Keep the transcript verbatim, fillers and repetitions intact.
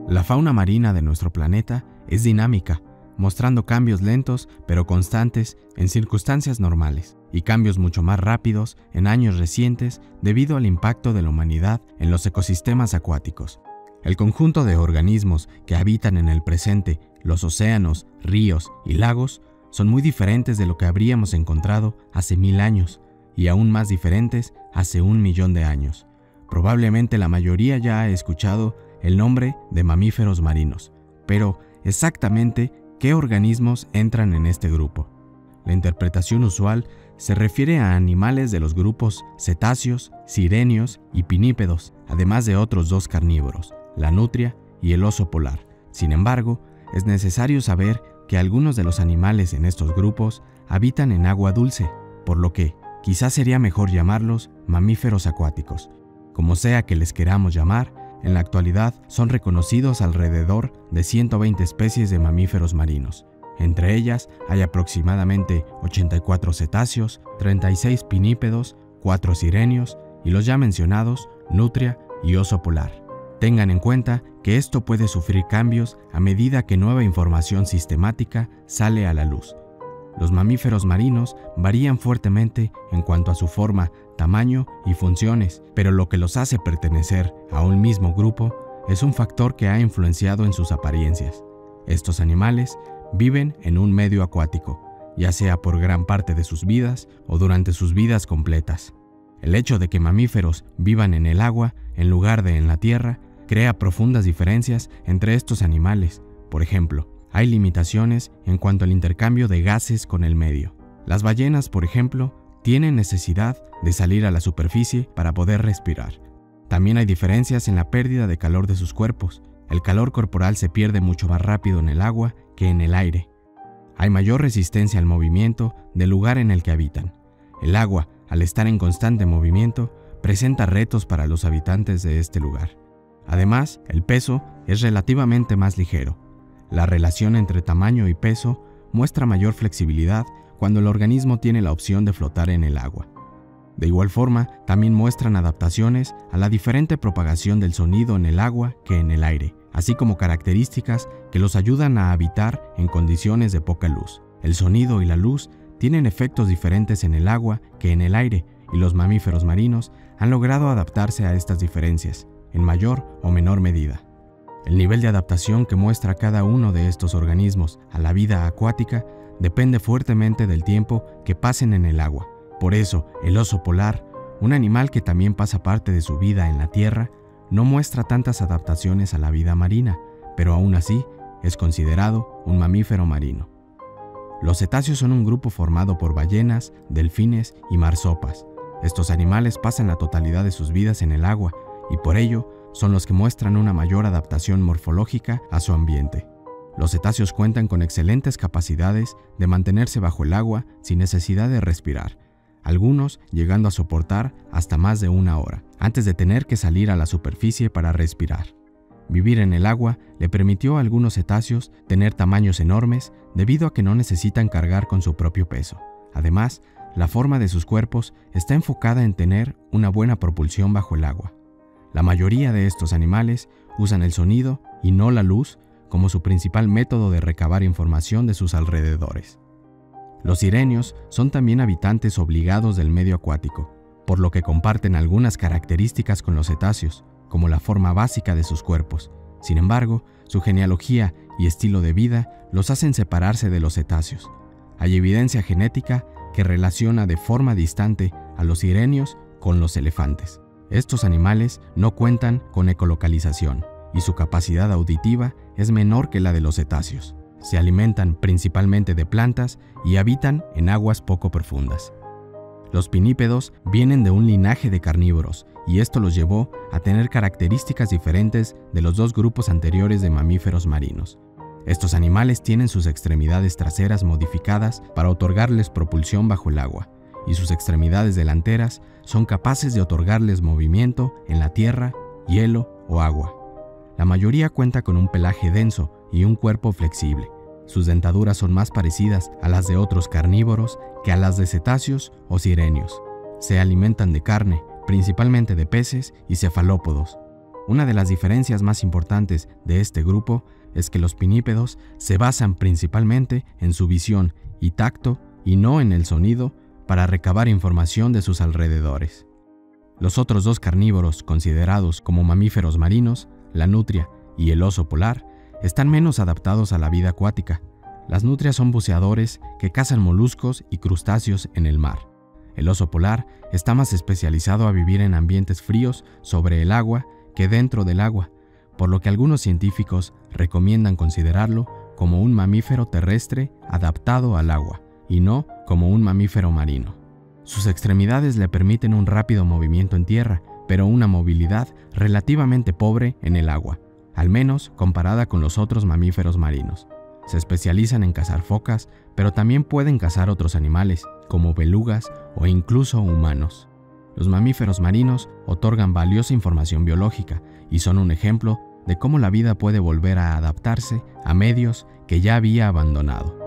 La fauna marina de nuestro planeta es dinámica, mostrando cambios lentos pero constantes en circunstancias normales y cambios mucho más rápidos en años recientes debido al impacto de la humanidad en los ecosistemas acuáticos. El conjunto de organismos que habitan en el presente, los océanos, ríos y lagos, son muy diferentes de lo que habríamos encontrado hace mil años y aún más diferentes hace un millón de años. Probablemente la mayoría ya ha escuchado el nombre de mamíferos marinos, pero exactamente ¿qué organismos entran en este grupo? La interpretación usual se refiere a animales de los grupos cetáceos, sirenios y pinípedos, además de otros dos carnívoros, la nutria y el oso polar. Sin embargo, es necesario saber que algunos de los animales en estos grupos habitan en agua dulce, por lo que quizás sería mejor llamarlos mamíferos acuáticos. Como sea que les queramos llamar, en la actualidad son reconocidos alrededor de ciento veinte especies de mamíferos marinos. Entre ellas hay aproximadamente ochenta y cuatro cetáceos, treinta y seis pinípedos, cuatro sirenios y los ya mencionados nutria y oso polar. Tengan en cuenta que esto puede sufrir cambios a medida que nueva información sistemática sale a la luz. Los mamíferos marinos varían fuertemente en cuanto a su forma, tamaño y funciones, pero lo que los hace pertenecer a un mismo grupo es un factor que ha influenciado en sus apariencias. Estos animales viven en un medio acuático, ya sea por gran parte de sus vidas o durante sus vidas completas. El hecho de que mamíferos vivan en el agua en lugar de en la tierra crea profundas diferencias entre estos animales. Por ejemplo, hay limitaciones en cuanto al intercambio de gases con el medio. Las ballenas, por ejemplo, tienen necesidad de salir a la superficie para poder respirar. También hay diferencias en la pérdida de calor de sus cuerpos. El calor corporal se pierde mucho más rápido en el agua que en el aire. Hay mayor resistencia al movimiento del lugar en el que habitan. El agua, al estar en constante movimiento, presenta retos para los habitantes de este lugar. Además, el peso es relativamente más ligero. La relación entre tamaño y peso muestra mayor flexibilidad cuando el organismo tiene la opción de flotar en el agua. De igual forma, también muestran adaptaciones a la diferente propagación del sonido en el agua que en el aire, así como características que los ayudan a habitar en condiciones de poca luz. El sonido y la luz tienen efectos diferentes en el agua que en el aire, y los mamíferos marinos han logrado adaptarse a estas diferencias, en mayor o menor medida. El nivel de adaptación que muestra cada uno de estos organismos a la vida acuática depende fuertemente del tiempo que pasen en el agua. Por eso, el oso polar, un animal que también pasa parte de su vida en la tierra, no muestra tantas adaptaciones a la vida marina, pero aún así es considerado un mamífero marino. Los cetáceos son un grupo formado por ballenas, delfines y marsopas. Estos animales pasan la totalidad de sus vidas en el agua y por ello son los que muestran una mayor adaptación morfológica a su ambiente. Los cetáceos cuentan con excelentes capacidades de mantenerse bajo el agua sin necesidad de respirar, algunos llegando a soportar hasta más de una hora, antes de tener que salir a la superficie para respirar. Vivir en el agua le permitió a algunos cetáceos tener tamaños enormes debido a que no necesitan cargar con su propio peso. Además, la forma de sus cuerpos está enfocada en tener una buena propulsión bajo el agua. La mayoría de estos animales usan el sonido y no la luz como su principal método de recabar información de sus alrededores. Los sirenios son también habitantes obligados del medio acuático, por lo que comparten algunas características con los cetáceos, como la forma básica de sus cuerpos. Sin embargo, su genealogía y estilo de vida los hacen separarse de los cetáceos. Hay evidencia genética que relaciona de forma distante a los sirenios con los elefantes. Estos animales no cuentan con ecolocalización y su capacidad auditiva es menor que la de los cetáceos. Se alimentan principalmente de plantas y habitan en aguas poco profundas. Los pinípedos vienen de un linaje de carnívoros y esto los llevó a tener características diferentes de los dos grupos anteriores de mamíferos marinos. Estos animales tienen sus extremidades traseras modificadas para otorgarles propulsión bajo el agua, y sus extremidades delanteras son capaces de otorgarles movimiento en la tierra, hielo o agua. La mayoría cuenta con un pelaje denso y un cuerpo flexible. Sus dentaduras son más parecidas a las de otros carnívoros que a las de cetáceos o sirenios. Se alimentan de carne, principalmente de peces y cefalópodos. Una de las diferencias más importantes de este grupo es que los pinípedos se basan principalmente en su visión y tacto y no en el sonido para recabar información de sus alrededores. Los otros dos carnívoros considerados como mamíferos marinos, la nutria y el oso polar, están menos adaptados a la vida acuática. Las nutrias son buceadores que cazan moluscos y crustáceos en el mar. El oso polar está más especializado a vivir en ambientes fríos sobre el agua que dentro del agua, por lo que algunos científicos recomiendan considerarlo como un mamífero terrestre adaptado al agua y no como un mamífero marino. Sus extremidades le permiten un rápido movimiento en tierra, pero una movilidad relativamente pobre en el agua, al menos comparada con los otros mamíferos marinos. Se especializan en cazar focas, pero también pueden cazar otros animales, como belugas o incluso humanos. Los mamíferos marinos otorgan valiosa información biológica y son un ejemplo de cómo la vida puede volver a adaptarse a medios que ya había abandonado.